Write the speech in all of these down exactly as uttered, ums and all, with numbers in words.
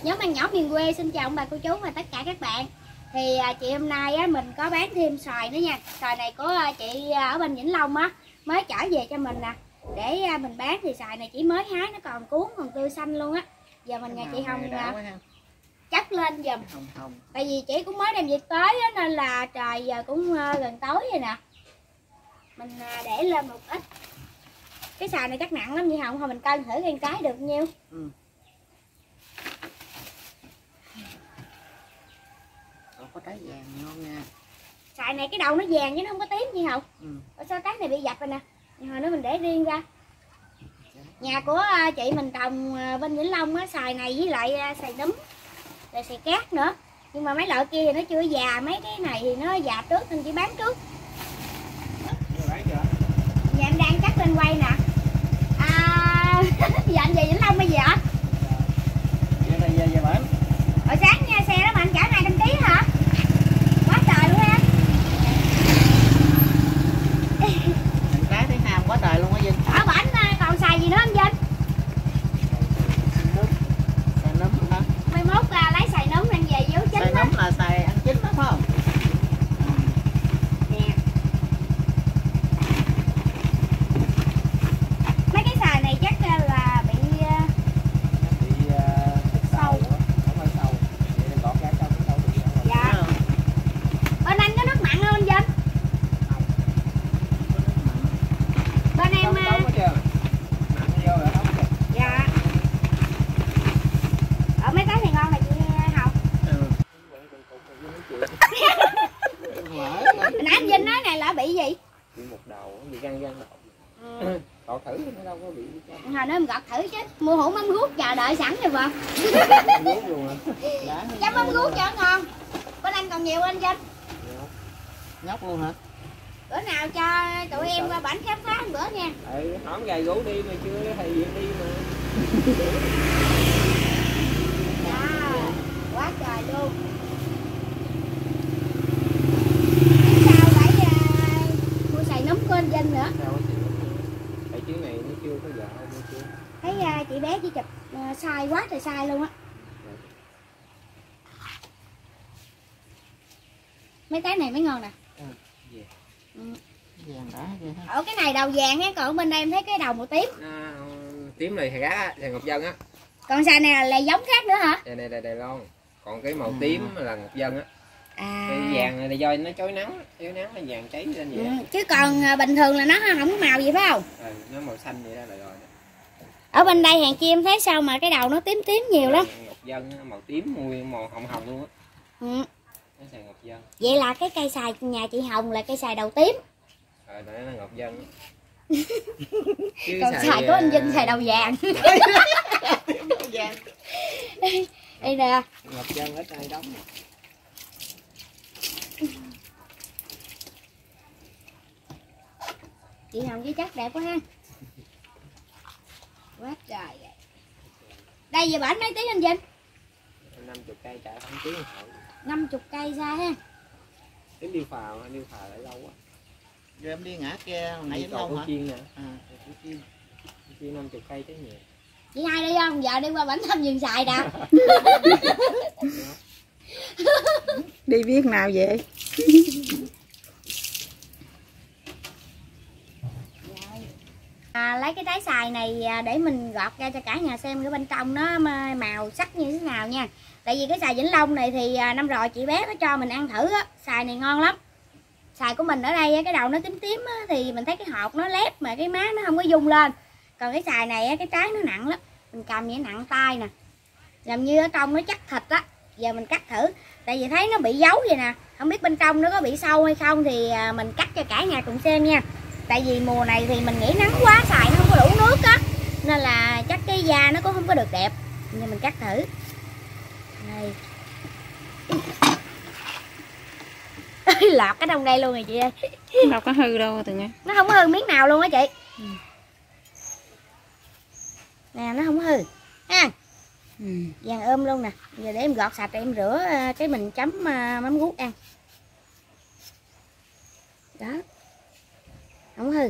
Nhóm ăn nhỏ miền quê xin chào ông bà cô chú và tất cả các bạn. Thì à, chị hôm nay á, mình có bán thêm xoài nữa nha. Xoài này của à, chị ở bên Vĩnh Long á, mới trở về cho mình nè. Để à, mình bán thì xoài này chỉ mới hái, nó còn cuốn, còn tươi xanh luôn á. Giờ mình nhà chị Hồng à, chắc lên giùm. Tại vì chị cũng mới đem việc tới á, nên là trời giờ cũng à, gần tối rồi nè. Mình à, để lên một ít. Cái xoài này chắc nặng lắm vậy Hồng, thôi mình cân thử cái cái được nhiêu. Ừ. Có trái vàng ngon nha. Xoài này cái đầu nó vàng chứ nó không có tím gì Hồng. Ừ. Ở sao trái này bị dập rồi nè. Hồi nữa mình để riêng ra. Nhà của chị mình trồng bên Vĩnh Long á, xoài này với lại xoài núm, rồi xoài cát nữa. Nhưng mà mấy loại kia thì nó chưa già, mấy cái này thì nó già trước nên chỉ bán trước. Dạ em đang cắt lên quay nè. À, dạ anh về Vĩnh Long bây giờ hả? Dạ này về về bển. Hồi sáng nha, xe đó mà anh chở hai trăm ký hả? Quá trời luôn á. Cái thấy ham quá trời luôn á Vinh. Ở bển còn xài gì nữa anh Vinh? Xài nấm hả? Mai mốt là lấy xài nấm ăn về vô chín. Xài nấm là xài ăn chín đó phải không? Nè. Mấy cái xài này chắc là bị bị uh, sâu á, không phải sâu. Vậy nên gọt ra trong cái sâu bị sâu. Dạ. Bên anh có nước mặn không anh Vinh? Bên em Không có chưa? Mặn vô rồi không kìa. dạ. Ở mấy cái thì ngon này chị Hồng. Ừ. Nãy anh Vinh nói này là bị gì? Bị một đầu, bị găng găng đầu. Ừ. Gọt thử nó đâu có bị chứ. Hồi nữa em gọt thử chứ. Mua hũ mắm ruốc chờ đợi sẵn rồi mà. Ruốc luôn hả? Chấm mắm ruốc cho ngon. Bên anh còn nhiều anh Vinh? Nhóc luôn hả? Bữa nào cho tụi em qua bển khám phá một bữa nha. Ừ, hổng gầy gú đi mà chưa thầy việc đi mà. Wow, quá trời luôn. Sao phải uh, mua xài nấm của anh Vinh nữa? Sao á chị? Tại chuyến này nó chưa có vợ mua chưa. Thấy uh, chị bé chỉ chụp uh, sai quá trời sai luôn á. Mấy cái này mới ngon nè. Ừ, yeah. Ừ. Vàng đá vậy ha. Ở cái này đầu vàng á, còn bên đây em thấy cái đầu màu tím. À, tím này thầy gá, thầy Ngọc Dân á. Còn xài này là, là giống khác nữa hả? Đây đây đây Đài Loan. Còn cái màu tím là Ngọc Dân á. À. Cái vàng này là do nó chói nắng, chói nắng nó vàng cháy lên vậy. Ừ. Chứ còn uh, bình thường là nó không có màu gì phải không? Ừ, nó màu xanh vậy đó là rồi. Ở bên đây hàng chi em thấy sao mà cái đầu nó tím tím nhiều lắm. Ngọc Dân màu tím mùi màu hồng hồng luôn á. Ừ. Nó xài Ngọc Dân. Vậy là cái cây xài nhà chị Hồng là cây xài đầu tím. Rồi đó là Ngọc Dân. Còn xài, xài của anh Vinh xài đầu vàng. Đầu vàng. Đây nè. Ngọc Dân ít ai đóng. Chị Hồng với chắc đẹp quá ha. Quá trời. Đây giờ bển mấy tiếng anh Vinh? năm mươi cây chạy không tiếng hội. năm mươi cây ra ha. Tính điêu phà mà điêu phà lại lâu quá. Rồi em đi ngã kia hồi nãy Đi Vĩnh Long hả? chiên nè. À, chiên. Chiên năm mươi cây tới nhiều. Chị hai đi không? Giờ đi qua bển thăm vườn xài nè. Đi biết nào vậy? À, lấy cái trái xài này để mình gọt ra cho cả nhà xem cái bên trong nó màu sắc như thế nào nha. Tại vì cái xài Vĩnh Long này thì năm rồi chị bé nó cho mình ăn thử á, xài này ngon lắm. Xài của mình ở đây cái đầu nó tím tím á, thì mình thấy cái hột nó lép mà cái má nó không có dung lên. Còn cái xài này cái trái nó nặng lắm, mình cầm vậy nặng tay nè, làm như ở trong nó chắc thịt á. Giờ mình cắt thử, tại vì thấy nó bị dấu vậy nè, không biết bên trong nó có bị sâu hay không thì mình cắt cho cả nhà cùng xem nha. Tại vì mùa này thì mình nghĩ nắng quá, xài nó không có đủ nước á, nên là chắc cái da nó cũng không có được đẹp. Giờ mình cắt thử đây. Lọt cái trong đây luôn rồi chị ơi. Đâu có hư đâu từ nha. Nó không có hư miếng nào luôn á chị. Ừ. Nè nó không có hư ha. Ừ. Vàng ôm luôn nè. Giờ để em gọt sạch rồi em rửa cái mình chấm mắm ruốc ăn. Đó. Không hư.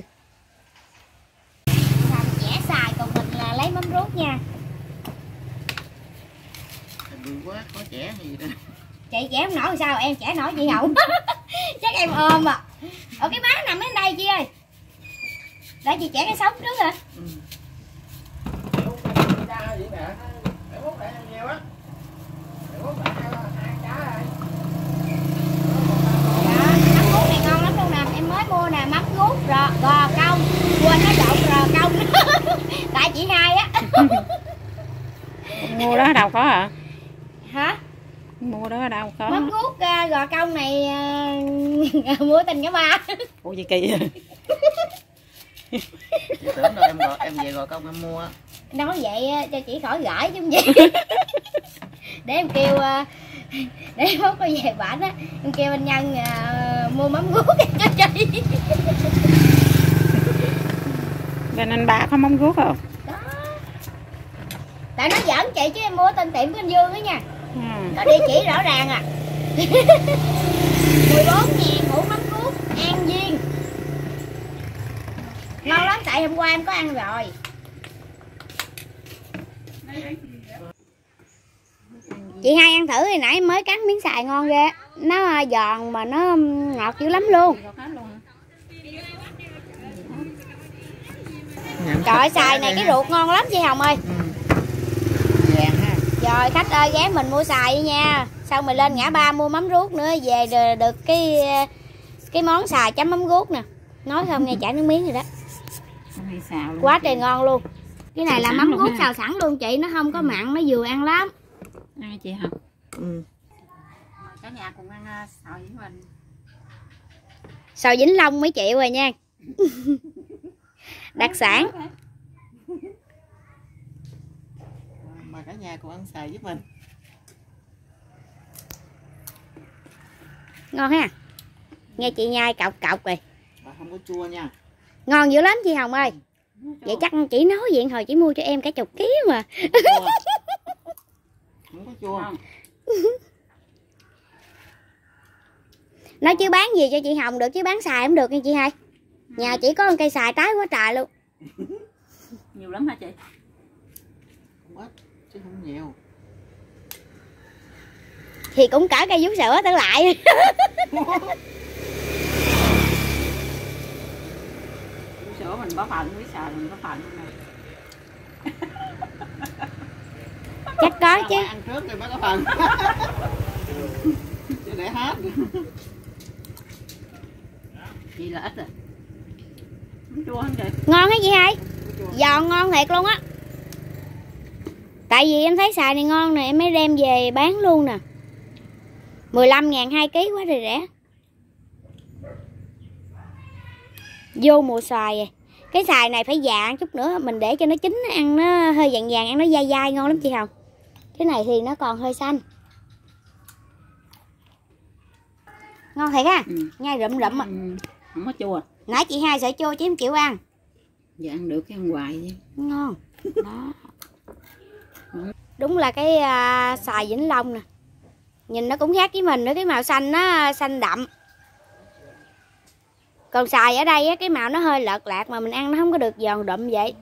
Làm chẻ xài còn mình là lấy mắm ruốc nha. Bự quá, khó trẻ hay gì đó. Chị trẻ không nổi thì sao, em trẻ nổi chị Hậu. Chắc em ôm à. Ở cái má nằm bên đây chị ơi. Để chị trẻ cái sống trước hả? Ừ. Mắm ruốc này ngon lắm luôn nè, em mới mua nè, mắm ruốc rò, gò công, quên nó trộn rò công. Tại chị hai á. Mua đó ở đâu có hả? Hả? Mua đó ở đâu có? Mắm ruốc uh, gò công này uh, mua tình cả ba. Ủa gì kỳ vậy? Chị tưởng đâu em gọi em về Gò Công em mua á. Nói vậy cho chị khỏi gửi chứ gì. Để em kêu uh, để em mốt coi về bển á, em kêu anh Nhân uh, mua mắm ruốc cho chị. Bên anh ba có mắm ruốc không? Đó. Tại nó giỡn chị chứ em mua tên tiệm của anh Dương á nha. Ừ. Có địa chỉ rõ ràng à. mười bốn ngàn hũ mắm ruốc An Viên. Ngon lắm, tại hôm qua em có ăn rồi. Chị hai ăn thử hồi nãy mới cắn miếng xài ngon ghê. Nó giòn mà nó ngọt dữ lắm luôn. Trời ơi, xài này cái ruột ngon lắm chị Hồng ơi. Ừ. Vàng ha. Rồi khách ơi, ghé mình mua xài nha. Xong mình lên ngã ba mua mắm ruốc nữa, về được cái cái món xài chấm mắm ruốc nè. Nói không nghe chảy nước miếng rồi đó. Quá trời ngon luôn. Cái này là mắm ruốc xào sẵn luôn chị, nó không có mặn, nó vừa ăn lắm. Ai chị hả? Ừ. Cả nhà cùng ăn xào với mình. Xào Vĩnh Long mấy triệu rồi nha. Đặc sản. Mà cả nhà cùng ăn xài với mình. Ngon ha. Nghe chị nhai cọc cọc rồi. Mà không có chua nha. Ngon dữ lắm chị Hồng ơi. Vậy chắc chị nói vậy hồi chị mua cho em cả chục ký mà. Không có chua. Không. Nói chứ bán gì cho chị Hồng được chứ bán xài không được nha chị hai. Nhà chỉ có một cây xài trái quá trời luôn. Nhiều lắm hả chị? Không ít chứ không nhiều. Thì cũng cả cây vú sữa trở lại. Sữa mình có phần, với xài mình có phần này. Chắc có chứ. Ăn trước thì mới có phần. Chứ để hết. Chị là ít rồi. Không chua không chị? Ngon hả chị hai? Giòn ngon thiệt luôn á. Tại vì em thấy xài này ngon nè, em mới đem về bán luôn nè. mười lăm ngàn hai ký quá rồi rẻ. Vô mùa xoài rồi. Cái xài này phải già chút nữa, mình để cho nó chín, nó ăn nó hơi vàng vàng, ăn nó dai dai ngon lắm chị Hồng. Cái này thì nó còn hơi xanh. Ngon thiệt ha. Ừ. Nhai rụm rụm à. Ừ. Không có chua. Nãy chị hai sợ chua chứ em chịu ăn. Dạ ăn được cái ăn hoài vậy. Ngon. Đó. Đúng là cái uh, xoài Vĩnh Long nè. Nhìn nó cũng khác với mình nữa, cái màu xanh nó xanh đậm. Còn xoài ở đây á, cái màu nó hơi lợt lạc mà mình ăn nó không có được giòn đậm vậy.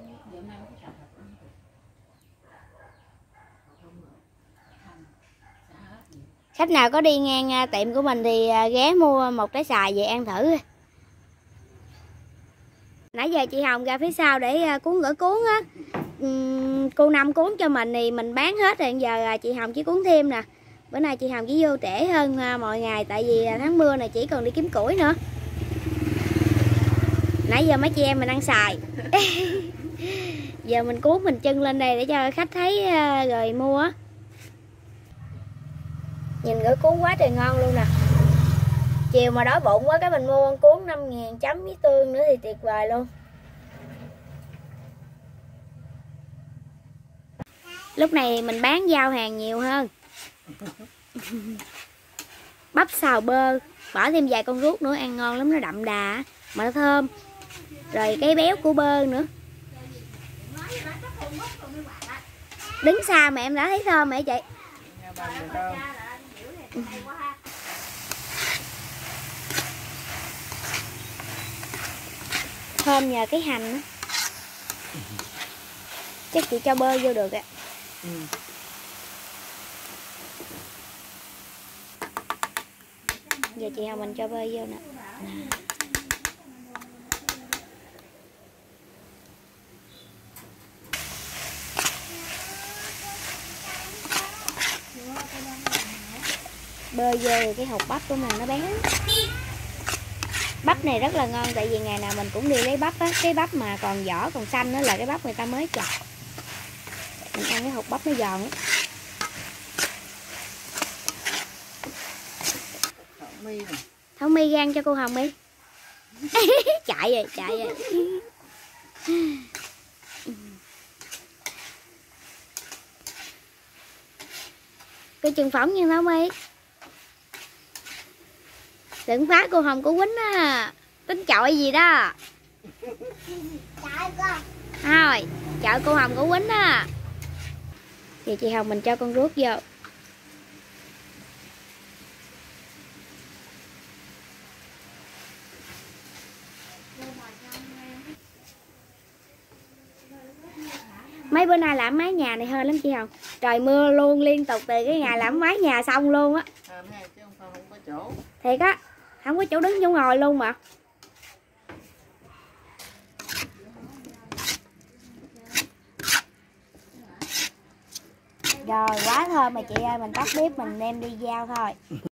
Khách nào có đi ngang tiệm của mình thì ghé mua một trái xoài về ăn thử. Nãy giờ chị Hồng ra phía sau để cuốn gửi cuốn á. Uhm, cô Năm cuốn cho mình thì mình bán hết rồi, giờ chị Hồng chỉ cuốn thêm nè. Bữa nay chị Hồng chỉ vô trễ hơn mọi ngày tại vì tháng mưa này chỉ còn đi kiếm củi nữa. Nãy giờ mấy chị em mình ăn xài. Giờ mình cuốn mình chân lên đây để cho khách thấy rồi mua. Nhìn gửi cuốn quá trời ngon luôn nè. Chiều mà đói bụng quá cái mình mua con cuốn năm ngàn chấm với tương nữa thì tuyệt vời luôn. Lúc này mình bán giao hàng nhiều hơn. Bắp xào bơ, bỏ thêm vài con ruốc nữa ăn ngon lắm, nó đậm đà mà nó thơm. Rồi cái béo của bơ nữa. Đứng xa mà em đã thấy thơm hả chị? Thơm nhờ cái hành đó. Chắc chị cho bơ vô được ạ. Ừ. Giờ chị Hồng mình cho bơi vô nè. Bơi vô thì cái hột bắp của mình nó béo. Bắp này rất là ngon, tại vì ngày nào mình cũng đi lấy bắp á. Cái bắp mà còn vỏ còn xanh đó là cái bắp người ta mới chặt. Mình ăn cái hột bắp nó giòn á. Mi nè. Thảo mi gan cho cô Hồng đi. Chạy rồi, chạy rồi. Cái chừng phỏng như Thảo mi. Đừng phá cô Hồng của Quýnh á. Tính chọi gì đó. Thôi, chọi cô Hồng của Quýnh á. Vậy chị Hồng mình cho con ruốc vô. Mấy bữa nay làm mái nhà này hơi lắm chị Hồng. Trời mưa luôn liên tục từ cái ngày làm mái nhà xong luôn á. À, chứ không, không có chỗ. Thiệt á, không có chỗ đứng chỗ ngồi luôn mà. Rồi quá thơm mà chị ơi, mình tắt bếp mình đem đi giao thôi.